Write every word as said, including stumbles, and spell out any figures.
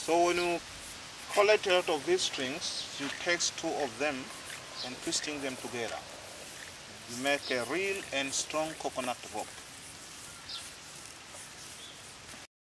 So when you collect a lot of these strings, you take two of them and twisting them together. You make a real and strong coconut rope.